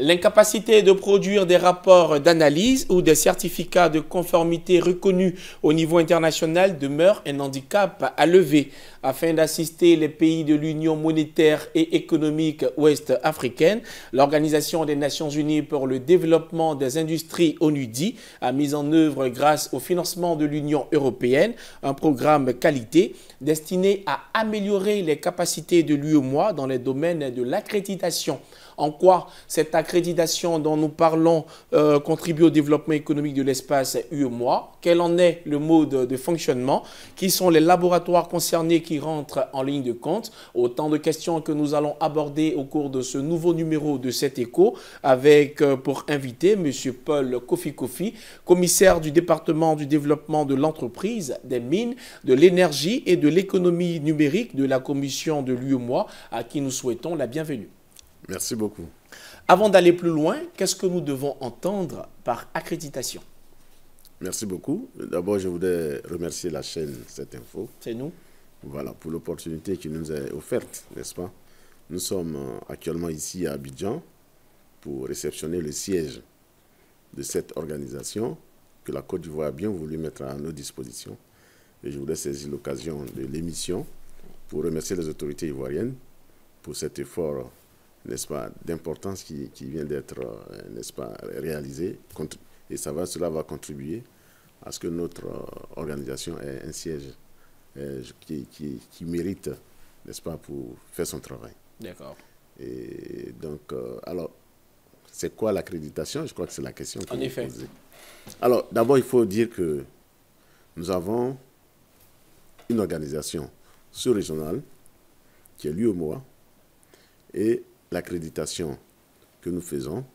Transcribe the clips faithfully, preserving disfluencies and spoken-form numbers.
L'incapacité de produire des rapports d'analyse ou des certificats de conformité reconnus au niveau international demeure un handicap à lever. Afin d'assister les pays de l'Union monétaire et économique ouest-africaine, l'Organisation des Nations Unies pour le développement des industries ONUDI a mis en œuvre, grâce au financement de l'Union européenne, un programme qualité destiné à améliorer les capacités de l'U E M O A dans les domaines de l'accréditation. En quoi cette accréditation dont nous parlons euh, contribue au développement économique de l'espace U E M O A? Quel en est le mode de fonctionnement? Qui sont les laboratoires concernés qui rentrent en ligne de compte? Autant de questions que nous allons aborder au cours de ce nouveau numéro de cet écho avec euh, pour invité M. Paul Kofi Kofi, commissaire du département du développement de l'entreprise, des mines, de l'énergie et de l'économie numérique de la commission de l'U E M O A, à qui nous souhaitons la bienvenue. Merci beaucoup. Avant d'aller plus loin, qu'est-ce que nous devons entendre par accréditation? Merci beaucoup. D'abord, je voudrais remercier la chaîne Cette Info. C'est nous. Voilà, pour l'opportunité qui nous est offerte, n'est-ce pas? Nous sommes actuellement ici à Abidjan pour réceptionner le siège de cette organisation que la Côte d'Ivoire a bien voulu mettre à nos dispositions. Et je voudrais saisir l'occasion de l'émission pour remercier les autorités ivoiriennes pour cet effort, n'est-ce pas, d'importance qui, qui vient d'être, euh, n'est-ce pas, réalisé. Et ça va, cela va contribuer à ce que notre euh, organisation ait un siège euh, qui, qui, qui mérite, n'est-ce pas, pour faire son travail. D'accord. Et donc, euh, alors, c'est quoi l'accréditation? Je crois que c'est la question que En vous effet. posez. Alors, d'abord, il faut dire que nous avons une organisation sous-régionale qui est l'U E M O A, et l'accréditation que nous faisons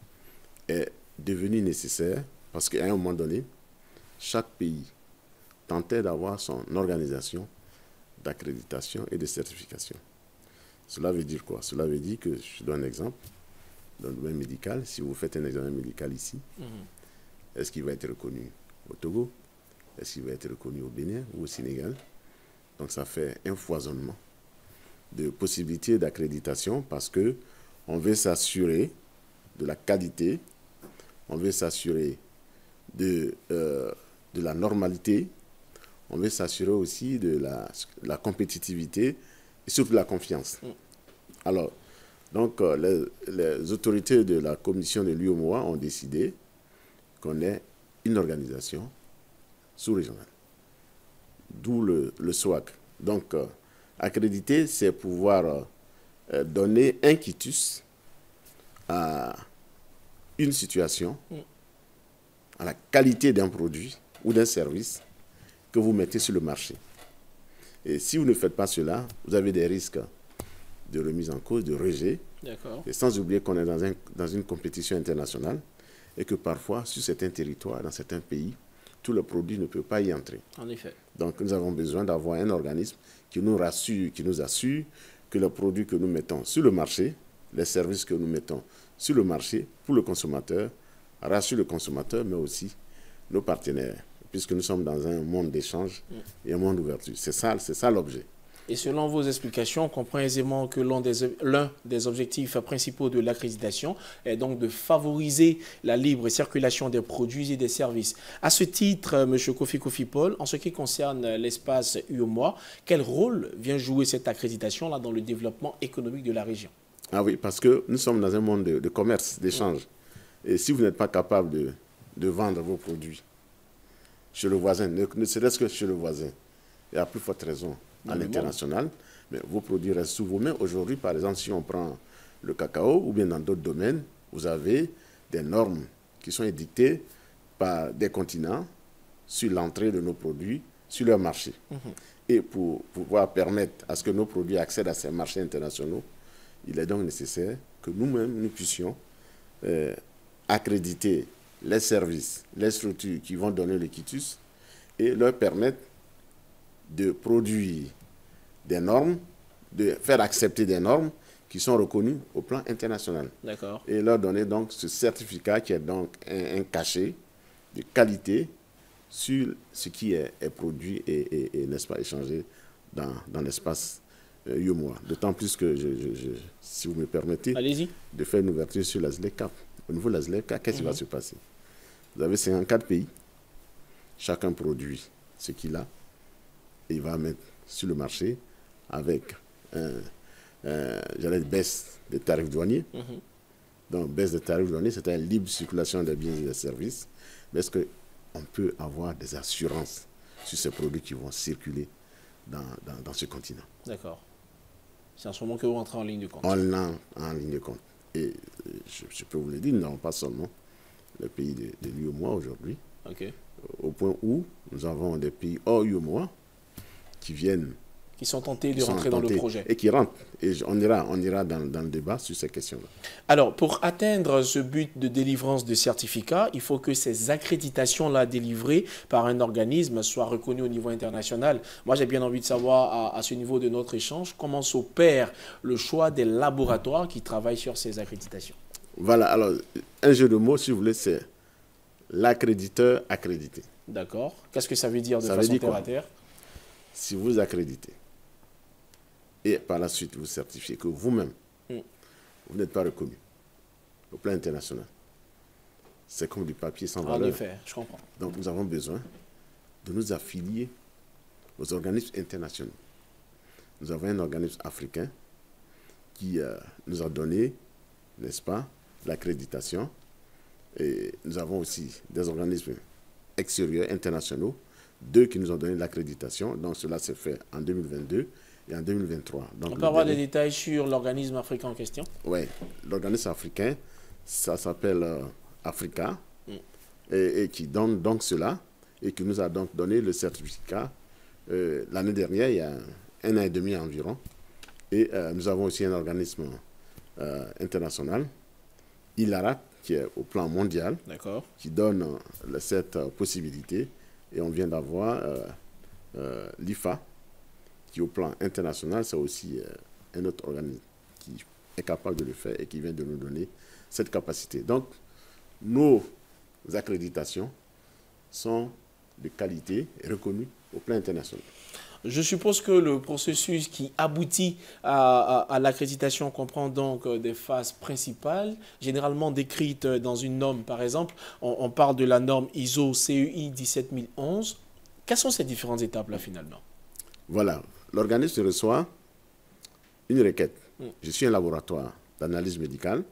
est devenue nécessaire parce qu'à un moment donné, chaque pays tentait d'avoir son organisation d'accréditation et de certification. Cela veut dire quoi? Cela veut dire que, je donne un exemple, dans le domaine médical, si vous faites un examen médical ici, mm-hmm. est-ce qu'il va être reconnu au Togo? Est-ce qu'il va être reconnu au Bénin ou au Sénégal? Donc ça fait un foisonnement de possibilités d'accréditation parce que on veut s'assurer de la qualité, on veut s'assurer de, euh, de la normalité, on veut s'assurer aussi de la, la compétitivité et surtout de la confiance. Alors, donc, les, les autorités de la commission de l'U E M O A ont décidé qu'on ait une organisation sous-régionale, d'où le, le S W A C. Donc, euh, accréditer, c'est pouvoir euh, donner un quitus à une situation, à la qualité d'un produit ou d'un service que vous mettez sur le marché. Et si vous ne faites pas cela, vous avez des risques de remise en cause, de rejet. Et sans oublier qu'on est dans, un, dans une compétition internationale et que parfois, sur certains territoires, dans certains pays, tout le produit ne peut pas y entrer. En effet. Donc, nous avons besoin d'avoir un organisme qui nous rassure, qui nous assure que les produits que nous mettons sur le marché, les services que nous mettons sur le marché pour le consommateur, rassurent le consommateur, mais aussi nos partenaires, puisque nous sommes dans un monde d'échange et un monde d'ouverture. C'est ça, c'est ça l'objet. Et selon vos explications, on comprend aisément que l'un des, l'un des objectifs principaux de l'accréditation est donc de favoriser la libre circulation des produits et des services. À ce titre, M. Kofi Kofi Paul, en ce qui concerne l'espace U E M O A, quel rôle vient jouer cette accréditation là dans le développement économique de la région? Ah oui, parce que nous sommes dans un monde de, de commerce, d'échange. Et si vous n'êtes pas capable de, de vendre vos produits chez le voisin, ne, ne serait-ce que chez le voisin, il y a plus forte raison à l'international, mais vos produits restent sous vos mains. Aujourd'hui, par exemple, si on prend le cacao ou bien dans d'autres domaines, vous avez des normes qui sont édictées par des continents sur l'entrée de nos produits sur leur marché. Mm-hmm. Et pour pouvoir permettre à ce que nos produits accèdent à ces marchés internationaux, il est donc nécessaire que nous-mêmes, nous puissions euh, accréditer les services, les structures qui vont donner le quitus et leur permettre de produire des normes, de faire accepter des normes qui sont reconnues au plan international. D'accord. Et leur donner donc ce certificat qui est donc un, un cachet de qualité sur ce qui est, est produit et, et, et n'est-ce pas, échangé dans, dans l'espace euh, U E M O A. D'autant plus que, je, je, je, si vous me permettez, de faire une ouverture sur la ZLECA. Au niveau de la ZLECA, qu'est-ce qui mm-hmm. va se passer? Vous avez cinquante-quatre pays, chacun produit ce qu'il a, et il va mettre sur le marché avec un, un, j'allais dire, baisse des tarifs douaniers. Mm-hmm. Donc, baisse des tarifs douaniers, c'est une libre circulation des biens et des services. Mais est-ce qu'on peut avoir des assurances sur ces produits qui vont circuler dans, dans, dans ce continent? D'accord. C'est en ce moment que vous entrez en ligne de compte. On l'a en ligne de compte. Et je, je peux vous le dire, nous n'avons pas seulement le pays de, de l'U E M O A aujourd'hui, okay. au point où nous avons des pays hors U E M O A qui viennent... Qui sont tentés de rentrer dans le projet. Et qui rentrent. Et on ira, on ira dans, dans le débat sur ces questions-là. Alors, pour atteindre ce but de délivrance de certificats, il faut que ces accréditations-là délivrées par un organisme soient reconnues au niveau international. Moi, j'ai bien envie de savoir, à, à ce niveau de notre échange, comment s'opère le choix des laboratoires qui travaillent sur ces accréditations. Voilà, alors, un jeu de mots, si vous voulez, c'est l'accréditeur accrédité. D'accord. Qu'est-ce que ça veut dire de ça façon dire terre à terre? Si vous accréditez, et par la suite vous certifiez que vous-même, mm. vous n'êtes pas reconnu au plan international, c'est comme du papier sans valeur. En effet, je comprends. Donc nous avons besoin de nous affilier aux organismes internationaux. Nous avons un organisme africain qui euh, nous a donné, n'est-ce pas, l'accréditation. Et nous avons aussi des organismes extérieurs, internationaux, deux qui nous ont donné l'accréditation. Donc cela s'est fait en deux mille vingt-deux et en deux mille vingt-trois. Donc, on peut avoir des détails sur l'organisme africain en question? Oui, l'organisme africain, ça s'appelle euh, Africa, mm. et, et qui donne donc cela, et qui nous a donc donné le certificat euh, l'année dernière, il y a un, un an et demi environ. Et euh, nous avons aussi un organisme euh, international, ILARAC, qui est au plan mondial, qui donne euh, cette euh, possibilité. Et on vient d'avoir euh, euh, l'I F A, qui au plan international, c'est aussi euh, un autre organisme qui est capable de le faire et qui vient de nous donner cette capacité. Donc, nos accréditations sont de qualité et reconnues au plan international. Je suppose que le processus qui aboutit à, à, à l'accréditation comprend donc des phases principales, généralement décrites dans une norme. Par exemple, on, on parle de la norme I S O C E I dix-sept mille onze. Quelles sont ces différentes étapes-là finalement? Voilà. L'organisme reçoit une requête. Mm. Je suis un laboratoire d'analyse médicale.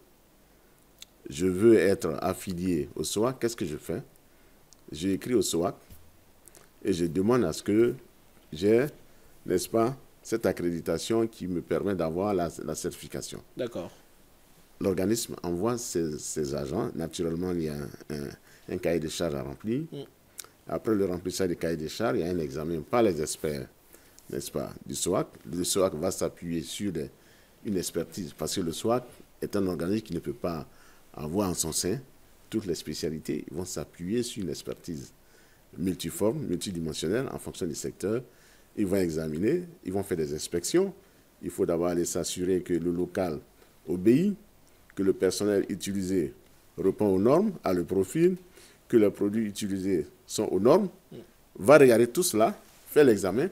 Je veux être affilié au S O A C. Qu'est-ce que je fais? J'ai écrit au S O A C et je demande à ce que j'ai, n'est-ce pas, cette accréditation qui me permet d'avoir la, la certification. D'accord. L'organisme envoie ses, ses agents. Naturellement, il y a un, un, un cahier de charges à remplir. Mm. Après le remplissage du cahier de charges, il y a un examen par les experts, n'est-ce pas, du S O A C. Le S O A C va s'appuyer sur des, une expertise, parce que le S O A C est un organisme qui ne peut pas avoir en son sein toutes les spécialités. Ils vont s'appuyer sur une expertise multiforme, multidimensionnelle, en fonction du secteur. Ils vont examiner, ils vont faire des inspections. Il faut d'abord aller s'assurer que le local obéit, que le personnel utilisé répond aux normes, a le profil, que les produits utilisés sont aux normes. Va regarder tout cela, faire l'examen,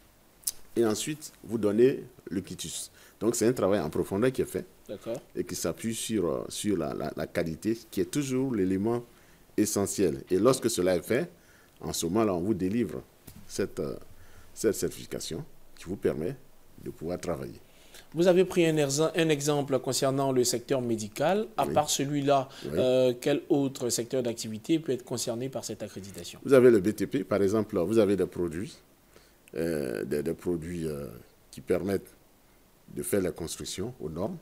et ensuite vous donner le quitus. Donc c'est un travail en profondeur qui est fait et qui s'appuie sur, sur la, la, la qualité, qui est toujours l'élément essentiel. Et lorsque cela est fait, en ce moment-là, on vous délivre cette, euh, cette certification qui vous permet de pouvoir travailler. Vous avez pris un, un exemple concernant le secteur médical. À oui. part celui-là, oui. euh, quel autre secteur d'activité peut être concerné par cette accréditation? Vous avez le B T P, par exemple, vous avez des produits, euh, des, des produits euh, qui permettent de faire la construction aux normes.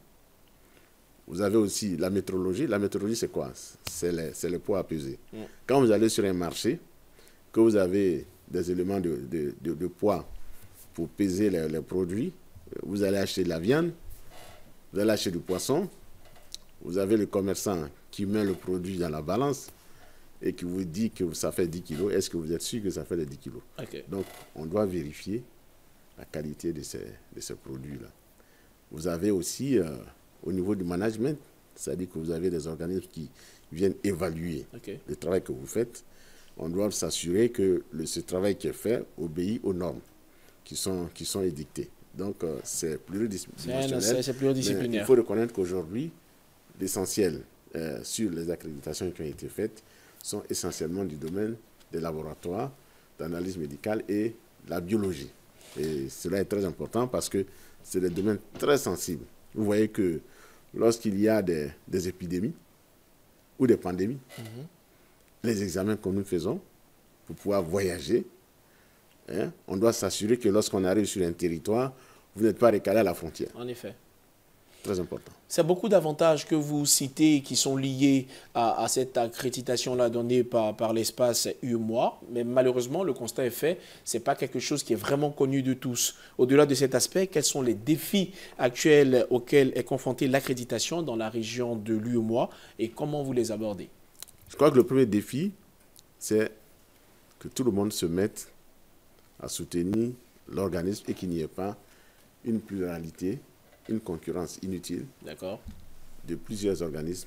Vous avez aussi la métrologie. La métrologie, c'est quoi? C'est les, les poids à peser. Mm. Quand vous allez sur un marché, que vous avez des éléments de, de, de, de poids pour peser les, les produits, vous allez acheter de la viande, vous allez acheter du poisson, vous avez le commerçant qui met le produit dans la balance et qui vous dit que ça fait dix kilos. Est-ce que vous êtes sûr que ça fait les dix kilos? Okay. Donc, on doit vérifier la qualité de ces, de ces produits-là. Vous avez aussi, euh, au niveau du management, c'est-à-dire que vous avez des organismes qui viennent évaluer okay. le travail que vous faites. On doit s'assurer que le, ce travail qui est fait obéit aux normes qui sont, qui sont édictées. Donc, euh, c'est pluridisciplinaire. C'est pluridisciplinaire. Il faut reconnaître qu'aujourd'hui, l'essentiel euh, sur les accréditations qui ont été faites sont essentiellement du domaine des laboratoires, d'analyse médicale et la biologie. Et cela est très important parce que c'est des domaines très sensibles. Vous voyez que lorsqu'il y a des, des épidémies ou des pandémies, mm-hmm. les examens que nous faisons pour pouvoir voyager, hein, on doit s'assurer que lorsqu'on arrive sur un territoire, vous n'êtes pas recalé à la frontière. En effet. Très important. C'est beaucoup d'avantages que vous citez qui sont liés à, à cette accréditation-là donnée par, par l'espace U E M O A, mais malheureusement, le constat est fait, ce n'est pas quelque chose qui est vraiment connu de tous. Au-delà de cet aspect, quels sont les défis actuels auxquels est confrontée l'accréditation dans la région de l'U E M O A et comment vous les abordez? Je crois que le premier défi, c'est que tout le monde se mette à soutenir l'organisme et qu'il n'y ait pas une pluralité, une concurrence inutile de plusieurs organismes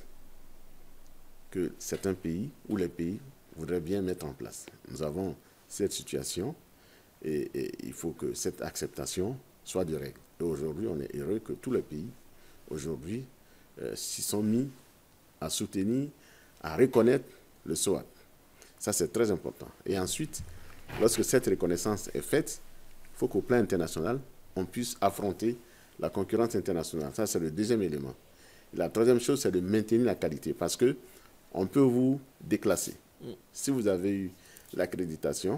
que certains pays ou les pays voudraient bien mettre en place. Nous avons cette situation et, et il faut que cette acceptation soit de règle. Et aujourd'hui, on est heureux que tous les pays, aujourd'hui, euh, s'y sont mis à soutenir, à reconnaître le S O A T. Ça, c'est très important. Et ensuite, lorsque cette reconnaissance est faite, il faut qu'au plan international, on puisse affronter la concurrence internationale. Ça, c'est le deuxième élément. Et la troisième chose, c'est de maintenir la qualité parce que on peut vous déclasser. Mm. Si vous avez eu l'accréditation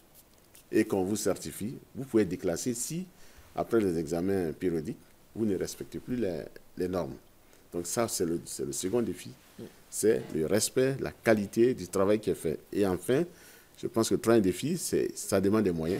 et qu'on vous certifie, vous pouvez déclasser si, après les examens périodiques, vous ne respectez plus les, les normes. Donc ça, c'est le, c'est le second défi. Mm. C'est le respect, la qualité du travail qui est fait. Et enfin, je pense que le troisième défi, c'est, ça demande des moyens.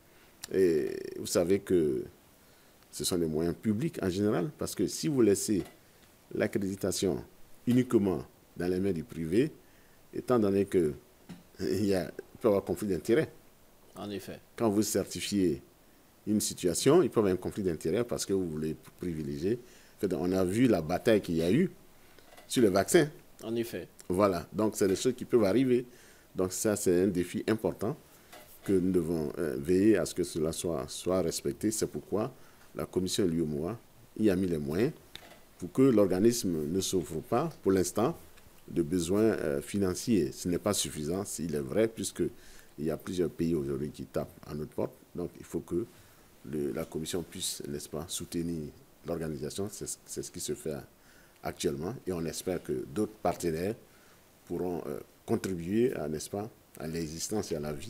Et vous savez que ce sont des moyens publics en général, parce que si vous laissez l'accréditation uniquement dans les mains du privé, étant donné qu'il y a, il peut y avoir conflit d'intérêts. En effet. Quand vous certifiez une situation, il peut y avoir un conflit d'intérêts parce que vous voulez privilégier. On a vu la bataille qu'il y a eu sur le vaccin. En effet. Voilà, donc c'est des choses qui peuvent arriver. Donc ça, c'est un défi important que nous devons euh, veiller à ce que cela soit, soit respecté. C'est pourquoi la commission de l'U E M O A y a mis les moyens pour que l'organisme ne souffre pas, pour l'instant, de besoins euh, financiers. Ce n'est pas suffisant, s'il est vrai, puisqu'il y a plusieurs pays aujourd'hui qui tapent à notre porte. Donc, il faut que le, la commission puisse, n'est-ce pas, soutenir l'organisation. C'est, c'est ce qui se fait actuellement. Et on espère que d'autres partenaires pourront euh, contribuer à, n'est-ce pas, à l'existence et à la vie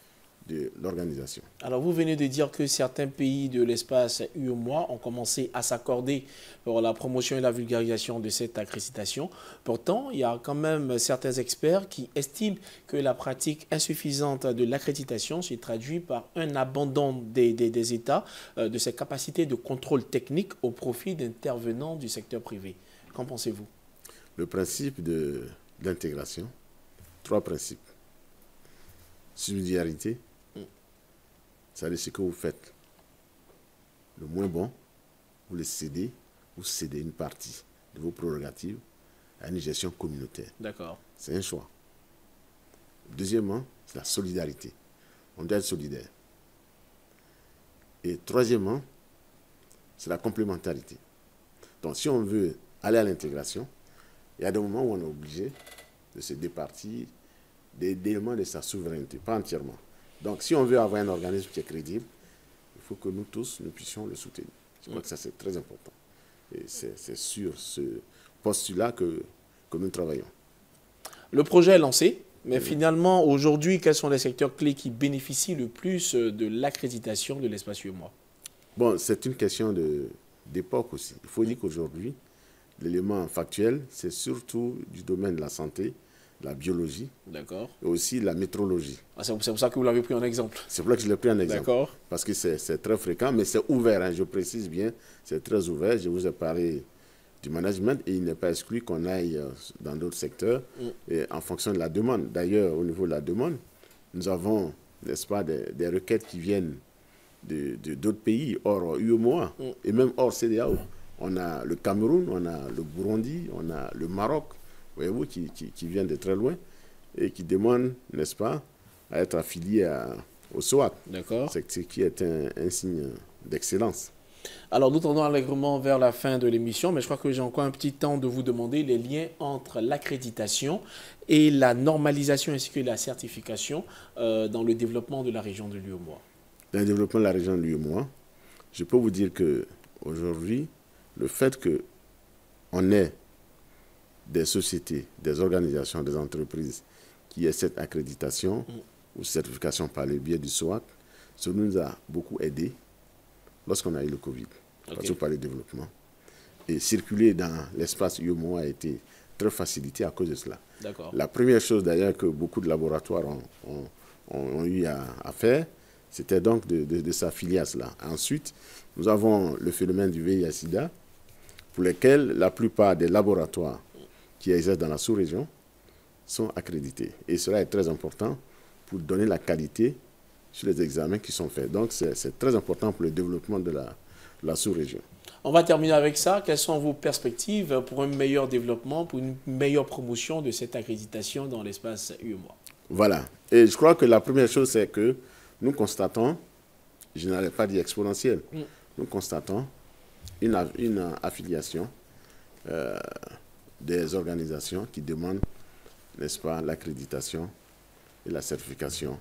de l'organisation. Alors, vous venez de dire que certains pays de l'espace U E M O A ont commencé à s'accorder pour la promotion et la vulgarisation de cette accréditation. Pourtant, il y a quand même certains experts qui estiment que la pratique insuffisante de l'accréditation se traduit par un abandon des, des, des États euh, de ses capacités de contrôle technique au profit d'intervenants du secteur privé. Qu'en pensez-vous? Le principe de, d'intégration, trois principes. Subsidiarité, c'est-à-dire ce que vous faites le moins bon, vous le cédez, vous cédez une partie de vos prérogatives à une gestion communautaire. D'accord. C'est un choix. Deuxièmement, c'est la solidarité. On doit être solidaire. Et troisièmement, c'est la complémentarité. Donc, si on veut aller à l'intégration, il y a des moments où on est obligé de se départir des éléments de sa souveraineté, pas entièrement. Donc, si on veut avoir un organisme qui est crédible, il faut que nous tous, nous puissions le soutenir. Je crois mmh. que ça, c'est très important. Et c'est, c'est sur ce postulat que, que nous travaillons. Le projet est lancé, mais mmh. finalement, aujourd'hui, quels sont les secteurs clés qui bénéficient le plus de l'accréditation de l'espace U E M O A? Bon, c'est une question de, d'époque aussi. Il faut dire qu'aujourd'hui, l'élément factuel, c'est surtout du domaine de la santé, la biologie, d'accord, et aussi la métrologie. Ah, c'est pour ça que vous l'avez pris en exemple. C'est pour ça que je l'ai pris en exemple. D'accord. Parce que c'est, c'est très fréquent, mais c'est ouvert, hein, je précise bien, c'est très ouvert. Je vous ai parlé du management et il n'est pas exclu qu'on aille dans d'autres secteurs mm. et en fonction de la demande. D'ailleurs, au niveau de la demande, nous avons, n'est-ce pas, des, des requêtes qui viennent de, de, d'autres pays hors U E M O A mm. et même hors C D A O. On a le Cameroun, on a le Burundi, on a le Maroc, voyez-vous, qui, qui, qui viennent de très loin et qui demandent, n'est-ce pas, à être affiliés à, au S O A T. D'accord. C'est ce qui est un, un signe d'excellence. Alors, nous tendons allègrement vers la fin de l'émission, mais je crois que j'ai encore un petit temps de vous demander les liens entre l'accréditation et la normalisation ainsi que la certification euh, dans le développement de la région de l'U E M O A. Dans le développement de la région de l'U E M O A, je peux vous dire qu'aujourd'hui, le fait qu'on ait des sociétés, des organisations, des entreprises qui aient cette accréditation mm. ou certification par le biais du S O A C, ça nous a beaucoup aidé lorsqu'on a eu le Covid, okay. Surtout par le développement. Et circuler dans l'espace U E M O A a été très facilité à cause de cela. La première chose d'ailleurs que beaucoup de laboratoires ont, ont, ont eu à, à faire, c'était donc de, de, de s'affilier à cela. Ensuite, nous avons le phénomène du V I H sida, pour lequel la plupart des laboratoires qui exercent dans la sous-région sont accrédités. Et cela est très important pour donner la qualité sur les examens qui sont faits. Donc, c'est très important pour le développement de la, la sous-région. On va terminer avec ça. Quelles sont vos perspectives pour un meilleur développement, pour une meilleure promotion de cette accréditation dans l'espace U E M O A? Voilà. Et je crois que la première chose, c'est que nous constatons, je n'allais pas dire exponentielle, mm. nous constatons une, une affiliation euh, des organisations qui demandent, n'est-ce pas, l'accréditation et la certification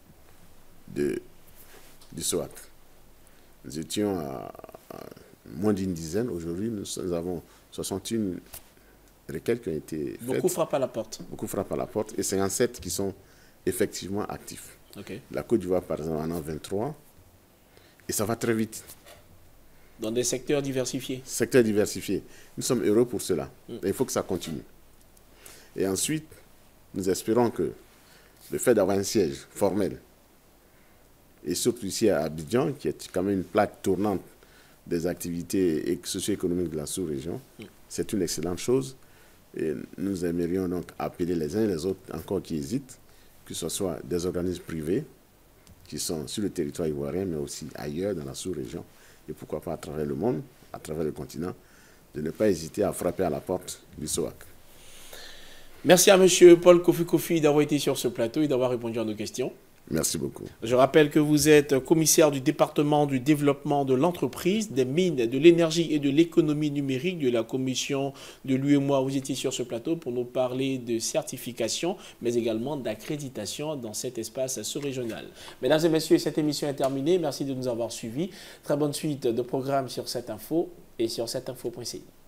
de, du S O A C. Nous étions à, à moins d'une dizaine. Aujourd'hui, nous, nous avons soixante et une requêtes qui ont été faites. Beaucoup frappent à la porte. Beaucoup frappent à la porte et cinquante-sept qui sont effectivement actifs. Okay. La Côte d'Ivoire, par exemple, en a vingt-trois. Et ça va très vite. Dans des secteurs diversifiés. Secteurs diversifiés. Nous sommes heureux pour cela. Mm. Il faut que ça continue. Et ensuite, nous espérons que le fait d'avoir un siège formel, et surtout ici à Abidjan, qui est quand même une plaque tournante des activités socio-économiques de la sous-région, mm. c'est une excellente chose. Et nous aimerions donc appeler les uns et les autres encore qui hésitent, que ce soit des organismes privés qui sont sur le territoire ivoirien, mais aussi ailleurs dans la sous-région, et pourquoi pas à travers le monde, à travers le continent, de ne pas hésiter à frapper à la porte du S O A C. Merci à M. Paul Kofi Kofi d'avoir été sur ce plateau et d'avoir répondu à nos questions. Merci beaucoup. Je rappelle que vous êtes commissaire du département du développement de l'entreprise, des mines, de l'énergie et de l'économie numérique de la commission de l'U E M O A. Vous étiez sur ce plateau pour nous parler de certification, mais également d'accréditation dans cet espace sous-régional. Mesdames et messieurs, cette émission est terminée. Merci de nous avoir suivis. Très bonne suite de programmes sur cette info et sur cette info point C I.